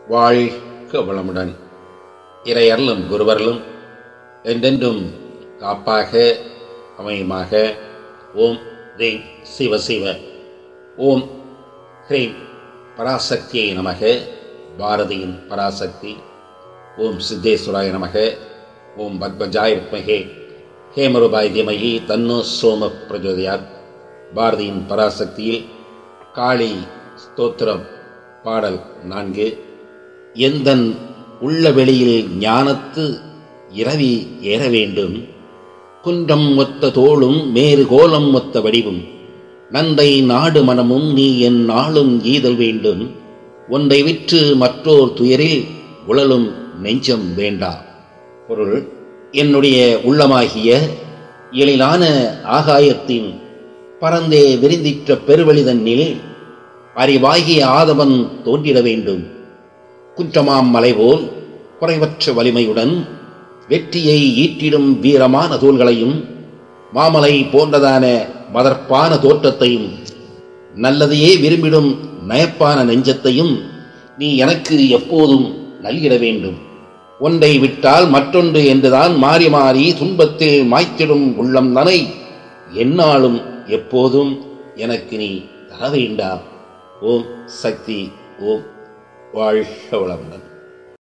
வாழ்க வளமுடன். இறையருளும் குருவருளும் என்றென்றும் காப்பாக அமையுமாக. ஓம் ரீம் சிவ சிவ. ஓம் ஹ்ரீம் பராசக்தியை நமக. பாரதியின் பராசக்தி. ஓம் சித்தேஸ்வராய நமக. ஓம் பத்மஜாய வித்மஹே ஹேமரூபாய் தீமஹி தன்னோ சோம பிரஜோதயாத். பாரதியின் பராசக்தியில் காளி ஸ்தோத்திரம் பாடல் 4. எந்தன் உள்ள வெளியில் ஞானத்து இரவி ஏற வேண்டும், குன்றம் ஒத்த தோளும் மேறு கோலம் ஒத்த வடிவும், நந்தை நாடு மனமும் நீ என் நாளும் ஈதல் வேண்டும், ஒன்றை விற்று மற்றோர் துயரில் உழலும் நெஞ்சம் வேண்டா. பொருள்: என்னுடைய உள்ளமாகிய எழிலான ஆகாயத்தின் பரந்தே விரிந்திற்ற பெருவெளிதன்னில் அறிவாகிய ஆதவன் தோன்றிட வேண்டும். குற்றமாம் மலைபோல் குறைவற்ற வலிமையுடன் வெற்றியை ஈட்டிடும் வீரமான தோள்களையும், மாமலை போன்றதான மதர்ப்பான தோற்றத்தையும், நல்லதையே விரும்பிடும் நயப்பான நெஞ்சத்தையும் நீ எனக்கு எப்போதும் நல்கிட வேண்டும். ஒன்றை விட்டால் மற்றொன்று என்றுதான் மாறி மாறி துன்பத்தில் மாய்த்திடும் உள்ளம் தனை எந்நாளும் எப்போதும் எனக்கு நீ தர வேண்டாம். ஓம் சக்தி. ஓம் வாழ்க வளமுடன்.